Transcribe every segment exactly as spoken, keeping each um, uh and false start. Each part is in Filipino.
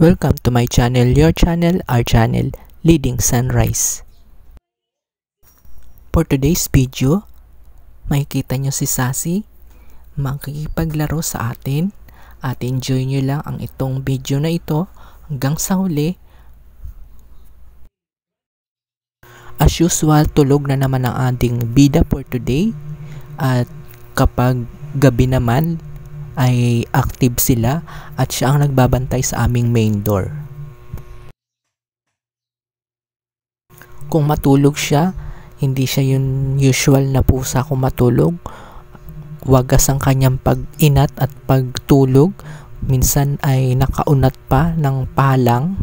Welcome to my channel, your channel, our channel, Leading Sunrise. For today's video, makikita nyo si Sassie makikipaglaro sa atin at enjoy nyo lang ang itong video na ito hanggang sa huli. As usual, tulog na naman ang ating bida for today at kapag gabi naman ay active sila at siya ang nagbabantay sa aming main door. Kung matulog siya, hindi siya yung usual na pusa kung matulog. Wagas ang kanyang pag-inat at pagtulog. Minsan ay nakaunat pa ng palang.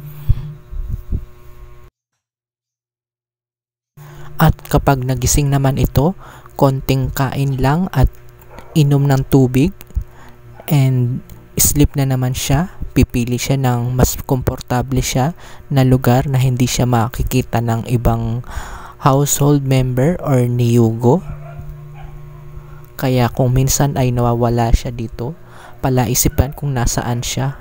At kapag nagising naman ito, konting kain lang at inom ng tubig and sleep na naman siya. Pipili siya ng mas komportable siya na lugar na hindi siya makikita ng ibang household member or niyugo. Kaya kung minsan ay nawawala siya dito, palaisipan kung nasaan siya.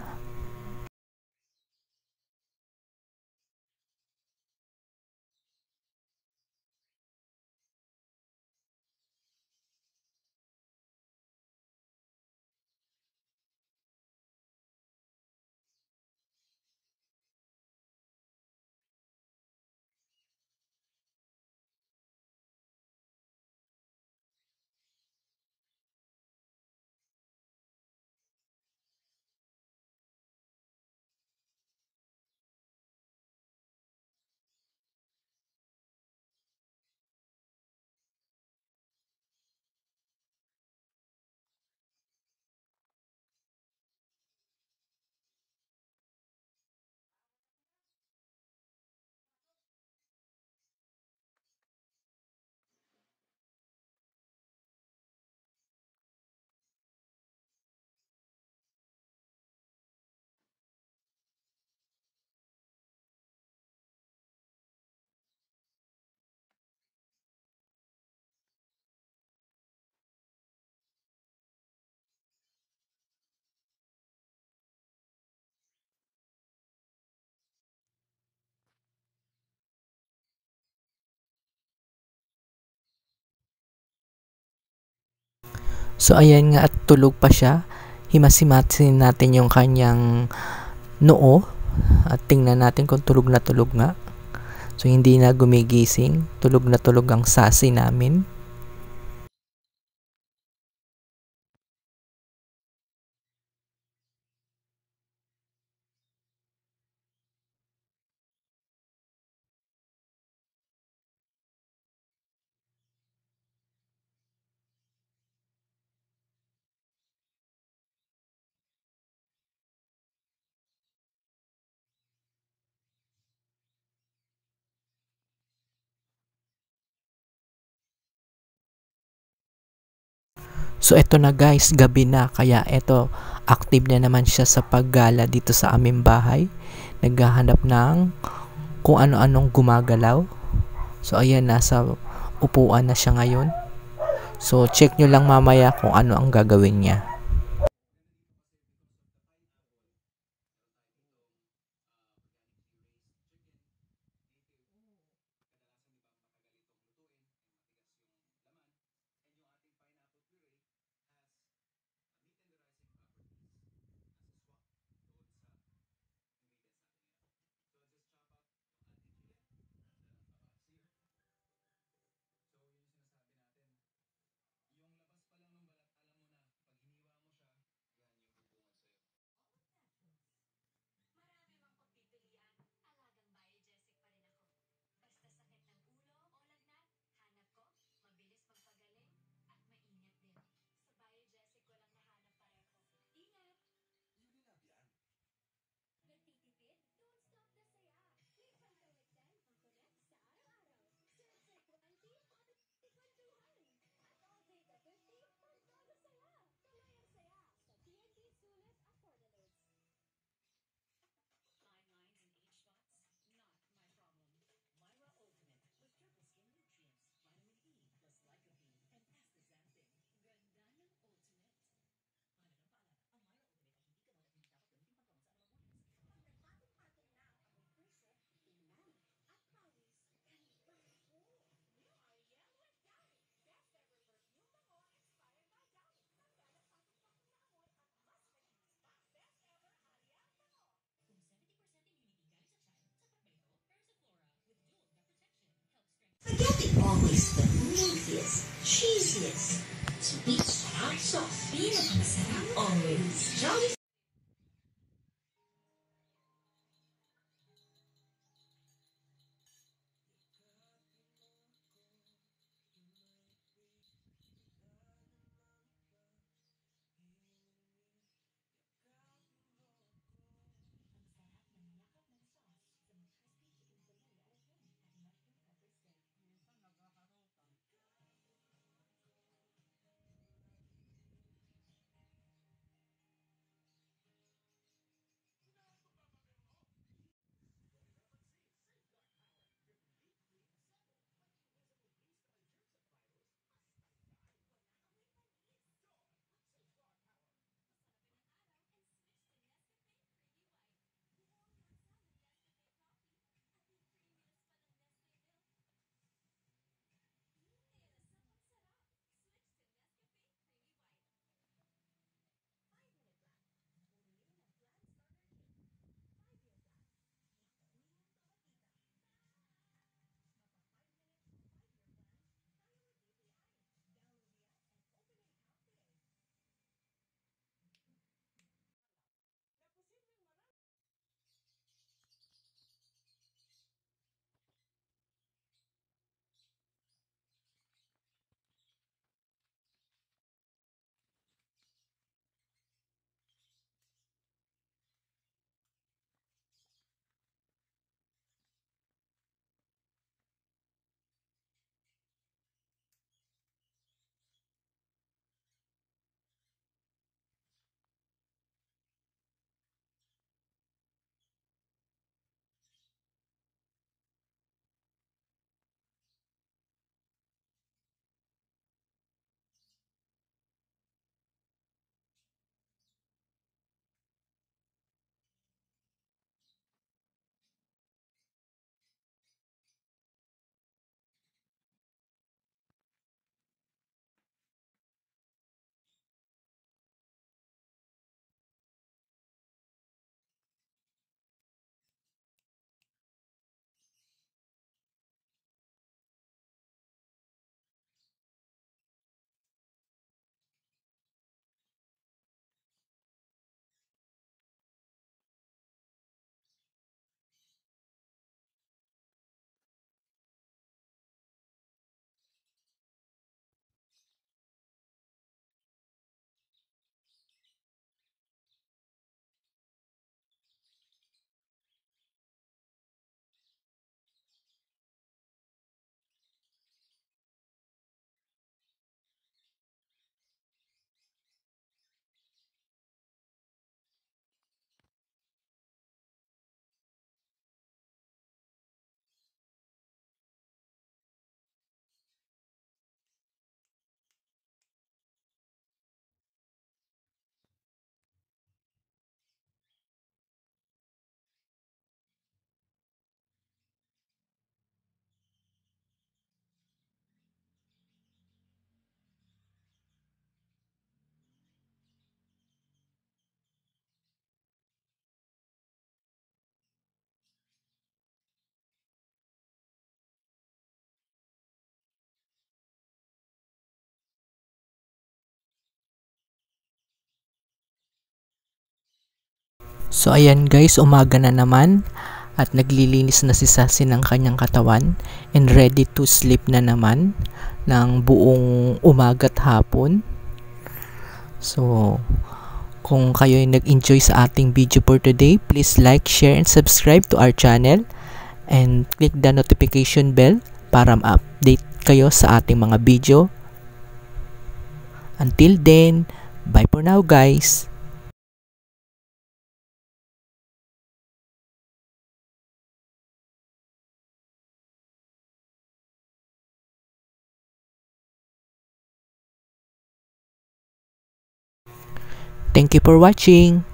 So ayan nga at tulog pa siya. Himasimatin natin yung kanyang noo at tingnan natin kung tulog na tulog nga. So hindi na gumigising, tulog na tulog ang Sassie namin. So eto na guys, gabi na kaya eto active na naman siya sa paggala dito sa aming bahay. Naghahanap ng kung ano-anong gumagalaw. So ayan, nasa upuan na siya ngayon. So check nyo lang mamaya kung ano ang gagawin niya. is the meatiest, cheesiest, sweet, hot sauce. Pinakamasarap. Always Jolly. So ayan guys, umaga na naman at naglilinis na si Sassie ng kanyang katawan and ready to sleep na naman ng buong umaga't hapon. So kung kayo ay nag-enjoy sa ating video for today, please like, share, and subscribe to our channel and click the notification bell para ma-update kayo sa ating mga video. Until then, bye for now guys! Thank you for watching!